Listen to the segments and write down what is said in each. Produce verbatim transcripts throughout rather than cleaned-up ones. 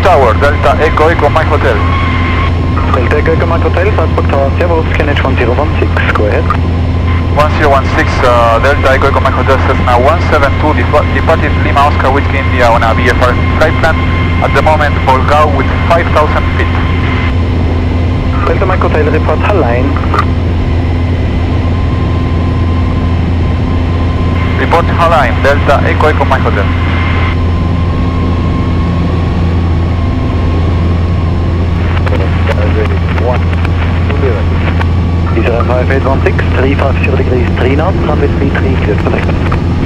Tower, Delta Echo Echo Mike Hotel. Delta Echo Echo Mike Hotel, Salzburg Tower, Servus, K N H one zero one six, go ahead. one zero one six, uh, Delta Echo Echo Mike Hotel, Cessna one seven two, departed Lima Oscar Whiskey India on a V F R flight plan. At the moment, Volgao with five thousand feet. Delta Mike Hotel, report Hallein. Report Hallein, Delta Echo Echo Mike Hotel. Israel five eight one six, three five zero degrees, three knots, runway three three, cleared for takeoff.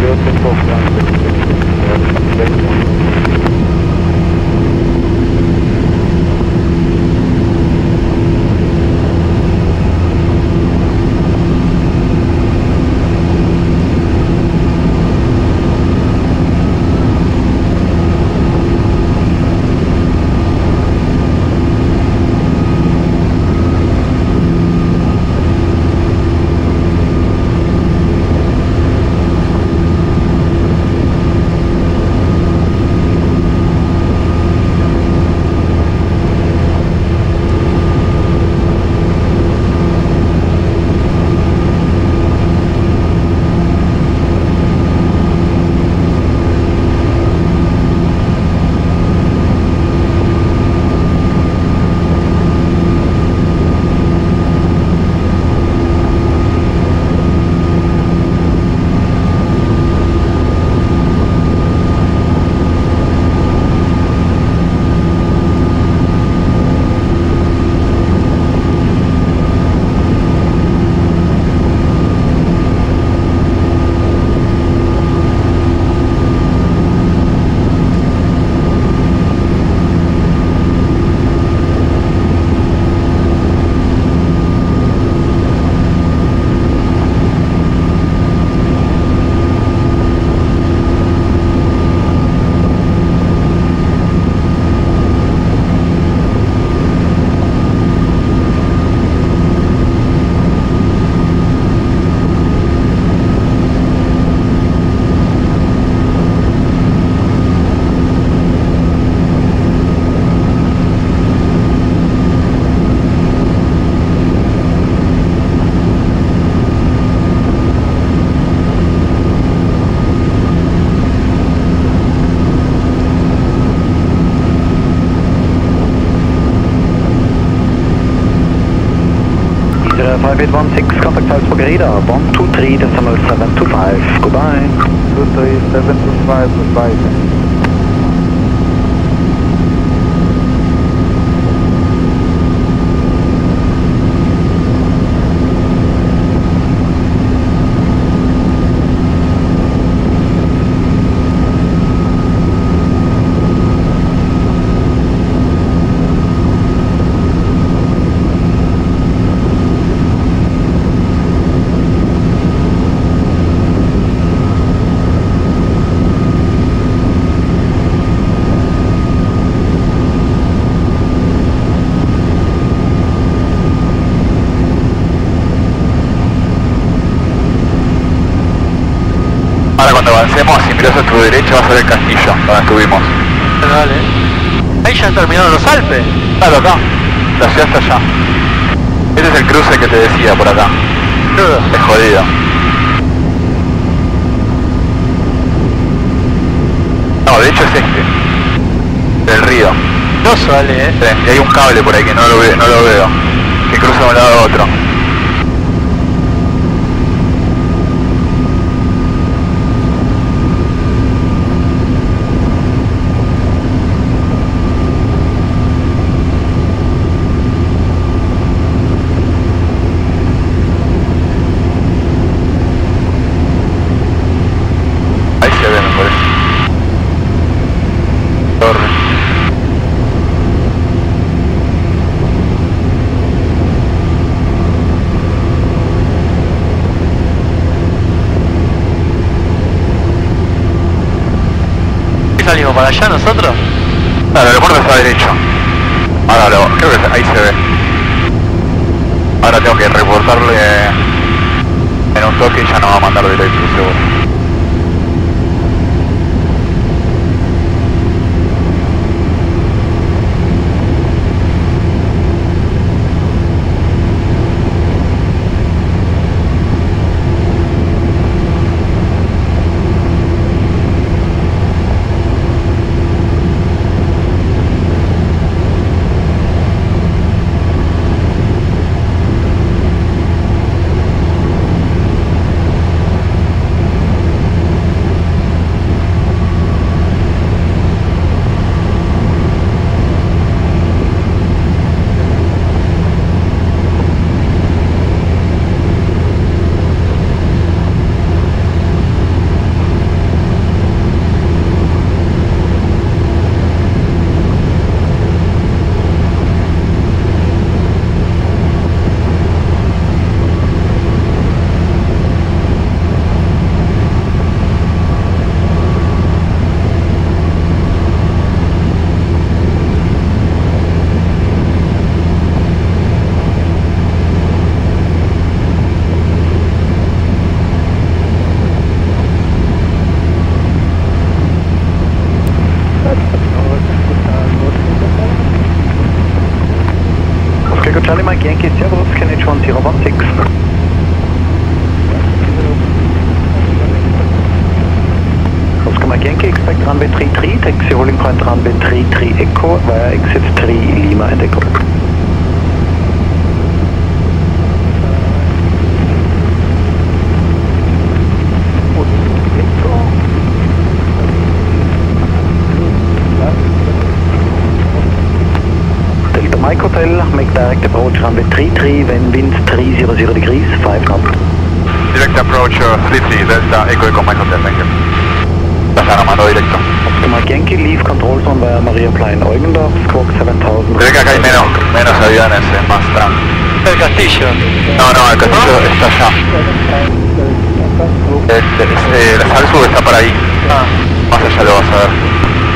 five eight one six, contact Salzburg radar, one two three decimal seven two five, goodbye. two three seven two five, goodbye. Ahora cuando avancemos, si miras a tu derecha vas a ver el castillo, donde estuvimos. Dale. Ahí ya han terminado los Alpes. Claro, acá. La ciudad está allá. Este es el cruce que te decía por acá. Crudo. Es jodido. No, de hecho es este. Del río. No sale, eh. Sí, y hay un cable por ahí que no lo, ve, no lo veo. Que cruza de un lado a otro. ¿Salimos para allá nosotros? No, el aeropuerto está derecho. Ahora lo, creo que ahí se ve. Ahora tengo que reportarle en un toque y ya no va a mandar directo, seguro. Mike Yankee, expect runway three three, taxi holding point runway three three Echo via exit three Lima and Echo. Delta Mike Hotel, make direct approach runway three three, when wind three hundred degrees, five knots. Direct approach uh, three three, Delta Echo Echo Mike Hotel, thank you. Passaron mando directo. Oscar Mike Yankee, leave control zone via Maria Plain Eugendorf, squawk seven thousand. Creo que acá hay menos, menos aviones, es más tram. El castillo. No, no, el castillo está allá. Es, es, eh, la Salzburg está por ahí. Ah. Más allá lo vas a ver.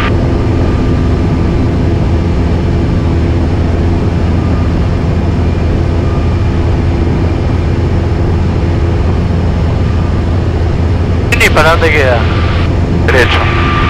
¿Y para dónde queda? Derecho.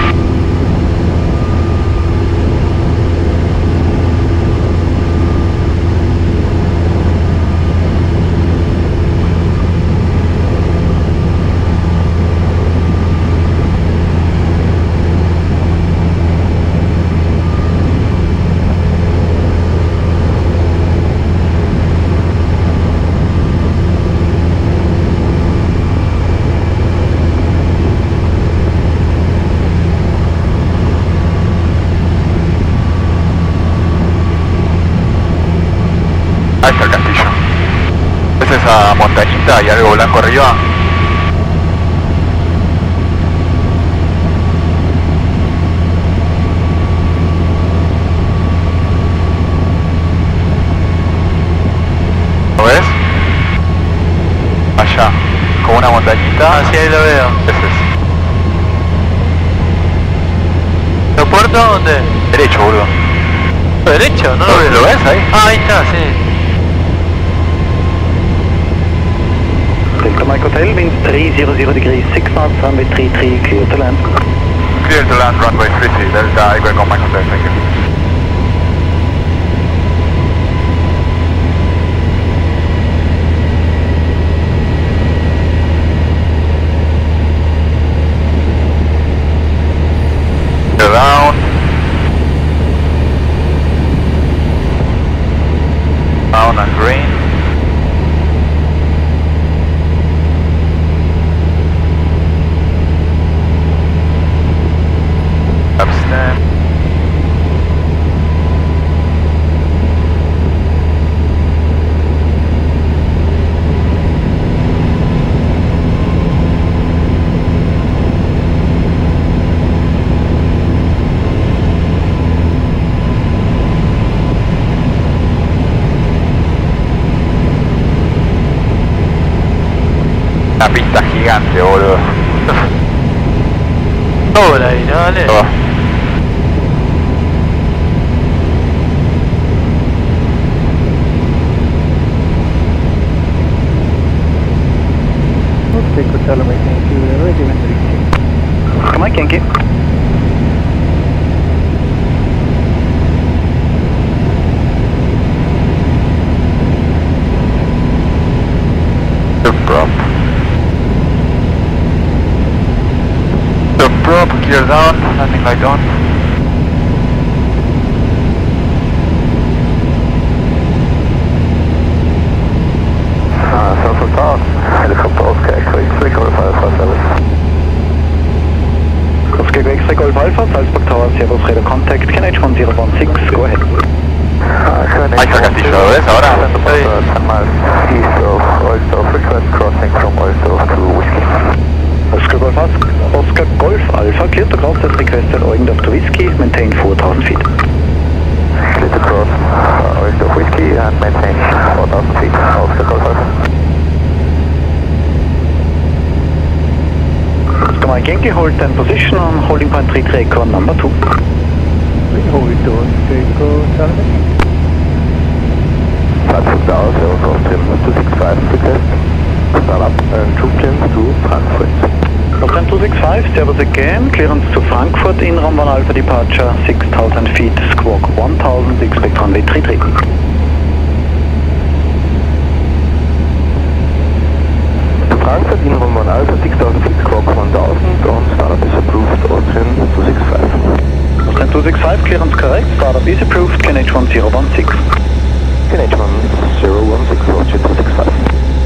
Ahí está el castillo. ¿Ves esa montañita y algo blanco arriba? ¿Lo ves? Allá, como una montañita. Ah, sí, ahí lo veo. Ese es. ¿Aeropuerto dónde? Derecho, boludo. ¿Derecho? No lo veo. ¿Lo ves ahí? Ah, ahí está, sí. Delta Mike Hotel, wind three hundred degrees, six knots, runway three three, clear to land. Clear to land, runway three three, Delta Echo Echo Mike Hotel, thank you. Clear down. Down and green. Abstain. Una pista gigante, boludo. Sobra ahí, ¿no? Dale. Oh. Oscar Mike Yankee. The prop. The prop, clear down, landing light on. Central Tower, helicopter Oscar Echo X-ray, Golf Alpha service. Oscar Echo X-ray, Golf Alpha, Salzburg Tower, Servus radar contact, K N H one zero one six, go ahead. Ahí está el castillo, ¿lo ves ahora? ten miles east of Oelsdorf, request crossing from Oelsdorf to Whiskey. Oscar Golf, Oscar Golf Alpha, clear to cross as requested Eugendorf to Whiskey, maintain four thousand feet. Clear to cross uh, Oelsdorf Whiskey and maintain four thousand feet, Oscar Golf Alpha. Oscar Mike Yankee, hold ten position on holding point three three Echo number two. Hold on, Echo Charlie. Salzburg Tower, Servus Austrian two six five, request. Start up and two planes to Frankfurt. Austrian two six five, Servus again, clearance to Frankfurt, Inraum one Alpha departure, six thousand feet, squawk one thousand, expect runway three three. Frankfurt, Inraum one Alpha, six thousand feet, squawk one thousand, on startup is approved, Austrian clearance correct, startup is approved, K N H one zero one six. K N H one zero one six, Roger two six five.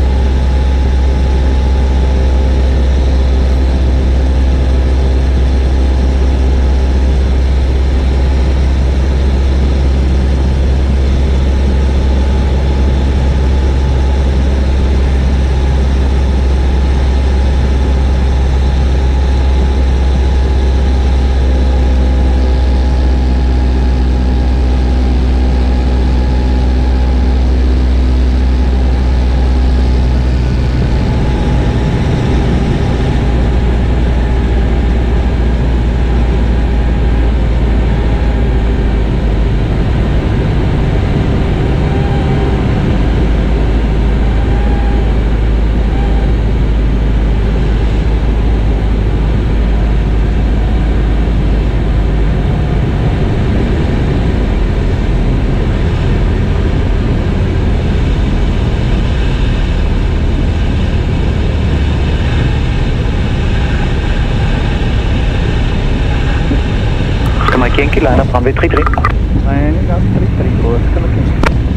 Yankee line up runway three three. Line up three three, Oscar Yankee.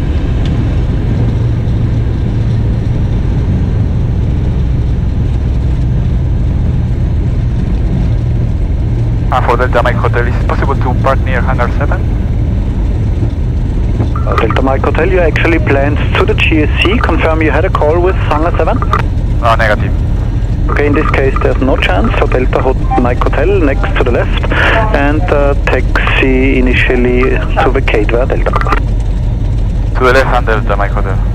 Uh, for Delta Mike Hotel, is it possible to park near Hangar seven? Uh, Delta Mike Hotel, you actually planned to the G S C, confirm you had a call with Hangar seven? No, negative. Okay, in this case there's no chance, so Delta Mike Hotel next to the left and uh, taxi initially to vacate via Delta. To the left and Delta Mike Hotel.